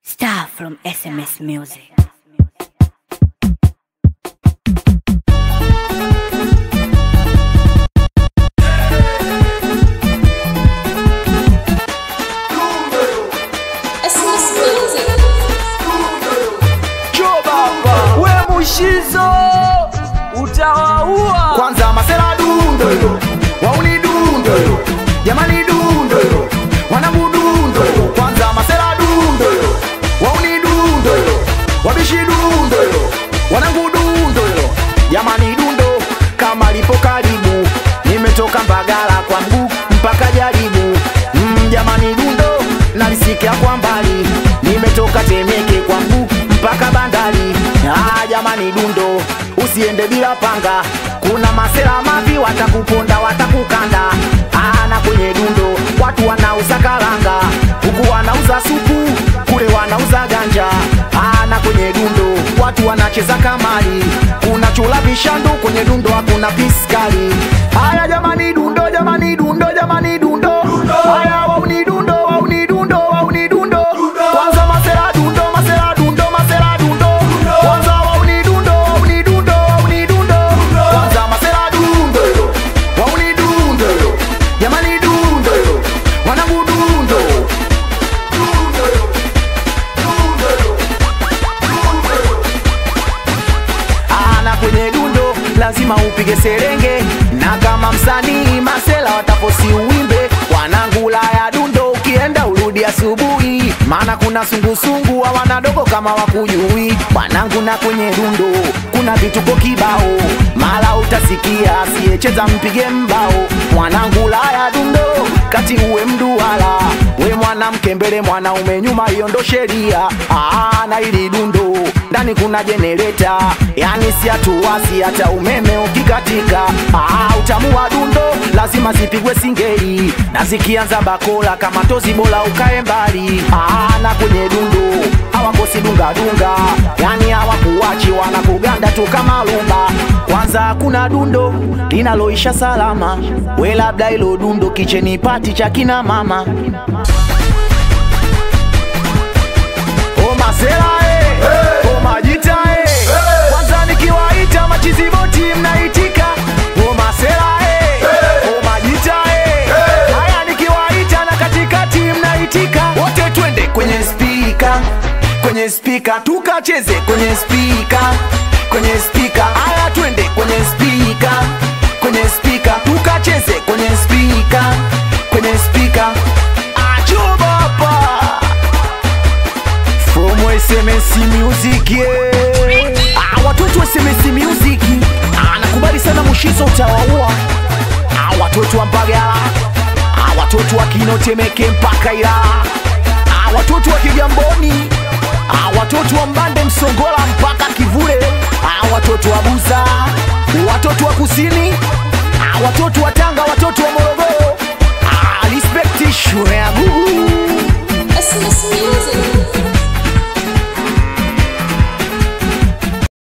Star from SMS Music. Choba Mc, we mushizo utawaua. Kwanza masela dundo yo, wauni dundo yo, jamani dundo yo, wanangu dundo yo. Kwanza masela dundo yo, wauni dundo yo, wabishi dundo yo, wanangu dundo yo, jamani dundo. Kama lipo karibu, nimetoka Mbagala kwa mguu mpaka Jaribu. Jamani dundo, nalisikia kwa mbali, nimetoka Temeke kwa mguu mpaka bandari. Jamani dundo, usiende bila panga, kuna masela mavi watakuponda watakukanda. Na kwenye dundo watu wanauza karanga, huku wanauza supu, kule wanauza ganja. Na kwenye dundo watu wanacheza kamari, kuna chula vishandu, kwenye dundo hakuna piskali. Haya jamani dundo, jamani dundo, jamani dundo. Haya wauni dundo, wauni dundo, wauni dundo. Kwanza masela dundo, masela dundo, masela dundo. Kwanza wauni dundo, wauni dundo, wauni dundo. Kwanza masela dundo yo, wauni dundo yo, jamani dundo yo, wanangu dundo. Dundo yo, dundo yo, dundo yo. Na kwenye dundo lazima upige serenge, na kama msanii masela wataposi uimbe. Wanangu la ya dundo, ukienda urudi asubuhi, maana kuna sungusungu hawana dogo kama wakujui. Wanangu na kwenye dundo kuna vituko kibao, mala utasikia asiyecheza mpige mbao. Wanangu la ya dundo kati uwe mduala, we mwanamke mbele mwanaume nyuma, hiyo ndo sheria. Na ili dundo ndani kuna generator, yani si atuwasi hata umeme ukikatika. Utamu wa dundo lazima zipigwe singeli, na zikianza bakola kama tozi bola ukae mbali. Na kwenye dundo hawakosi dunga dunga, yani hawakuwachi wanakuganda tu kama lumba. Kwanza kuna dundo linaloisha salama, we labda ilo dundo kicheni pati cha kina mama. O masela o majita kwanza nikiwaita machiziboti mnaitika. O masela o majita haya nikiwaita na katikati mnaitika. Wote twende kwenye speaker, kwenye speaker tukacheze kwenye speaker, kwenye speaker. Haya twende kwenye speaker, kwenye speaker tukacheze kwenye speaker, kwenye speaker. Choba Mc from SMS Music, yeah. Watoto wa SMS Music, nakubali sana mushizo utawaua. Watoto wa Mbagala, watoto wa Kino Temeke mpaka Ila, watoto wa Kigamboni, watoto wa Mbande Msongola mpaka Kivule, watoto wa Buza, watoto wa Kusini, watoto wa Tanga, watoto wa Morogoro.